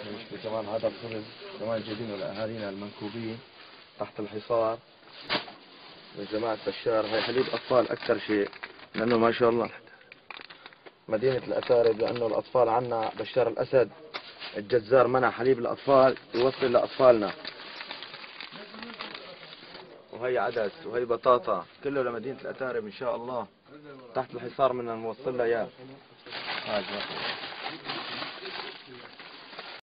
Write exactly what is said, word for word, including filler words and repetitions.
نشتري كمان هذا الخبز كمان جايبينه لأهالينا المنكوبين تحت الحصار من جماعة بشار. هاي حليب أطفال أكثر شيء، لأنه ما شاء الله مدينة الأتارب، لأنه الأطفال عنا بشار الأسد الجزار منع حليب الأطفال يوصل لأطفالنا. وهي عدس وهي بطاطا كله لمدينة الأتارب إن شاء الله. تحت الحصار بدنا نوصل لها إياه.